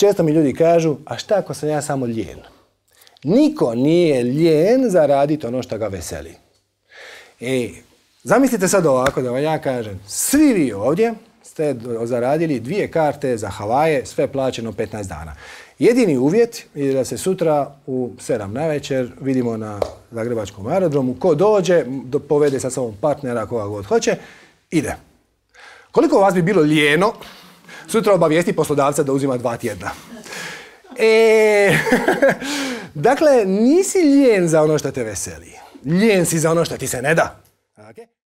često mi ljudi kažu, a šta ako sam ja samo lijen? Niko nije lijen za raditi ono što ga veseli. Zamislite sad ovako da vam ja kažem, svi vi ovdje ste zaradili 2 karte za Havaje, sve plaćeno 15 dana. Jedini uvjet je da se sutra u 7 navečer vidimo na Zagrebačkom aerodromu. Ko dođe, povede sa sobom partnera, koga god hoće, ide. Koliko vas bi bilo lijeno sutra obavijesti poslodavca da uzima 2 tjedna? Dakle, nisi lijen za ono što te veseli. Lijen si za ono što ti se ne da. Okay?